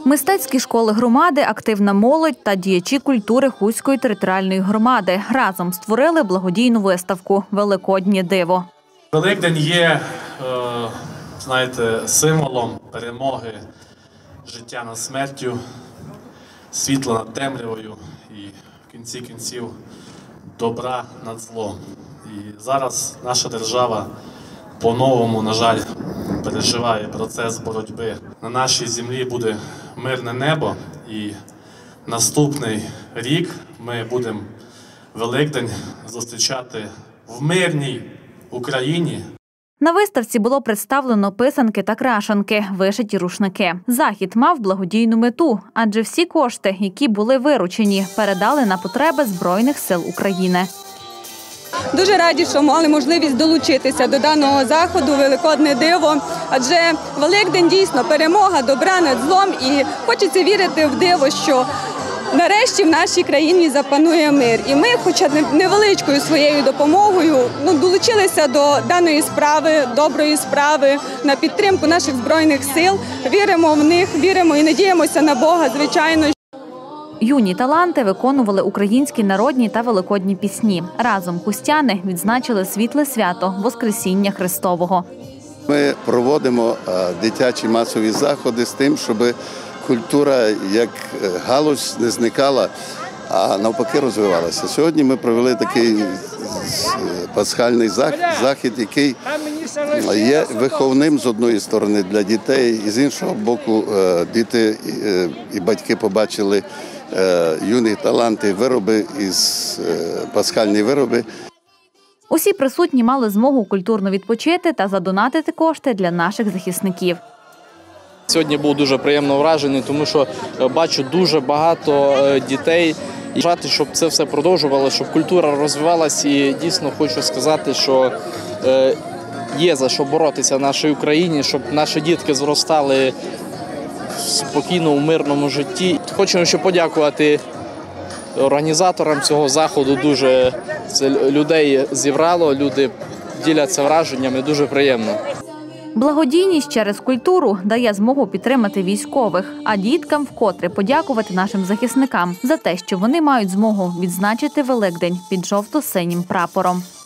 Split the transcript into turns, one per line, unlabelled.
Мистецькі школи громади, активна молодь та діячі культури Хуської територіальної громади разом створили благодійну виставку «Великоднє диво».
Великдень є, символом перемоги життя над смертю, світла над темрявою і в кінці кінців добра над злом. І зараз наша держава по-новому, на жаль, переживає процес боротьби. На нашій землі буде мирне небо, і наступний рік ми будемо Великдень зустрічати в мирній Україні.
На виставці було представлено писанки та крашанки, вишиті рушники. Захід мав благодійну мету, адже всі кошти, які були виручені, передали на потреби Збройних сил України.
Дуже раді, що мали можливість долучитися до даного заходу «Великодне диво», адже Великдень дійсно перемога добра над злом, і хочеться вірити в диво, що нарешті в нашій країні запанує мир. І ми, хоча невеличкою своєю допомогою, долучилися до даної справи, доброї справи, на підтримку наших Збройних сил. Віримо в них, віримо і надіємося на Бога, звичайно.
Юні таланти виконували українські народні та великодні пісні. Разом хустяни відзначили світле свято – Воскресіння Христового.
Ми проводимо дитячі масові заходи з тим, щоб культура як галузь не зникала, а навпаки розвивалася. Сьогодні ми провели такий пасхальний захід, який є виховним з одної сторони для дітей, і з іншого боку діти і батьки побачили юні таланти, вироби, пасхальні вироби.
Усі присутні мали змогу культурно відпочити та задонатити кошти для наших захисників.
Сьогодні був дуже приємно вражений, тому що бачу дуже багато дітей. І бажати, щоб це все продовжувалося, щоб культура розвивалася. І дійсно хочу сказати, що є за що боротися в нашій Україні, щоб наші дітки зростали в спокійному, мирному житті. Хочемо ще подякувати організаторам цього заходу. Дуже це людей зібрало, люди діляться враженнями, дуже приємно.
Благодійність через культуру дає змогу підтримати військових, а діткам вкотре подякувати нашим захисникам за те, що вони мають змогу відзначити Великдень під жовто-синім прапором.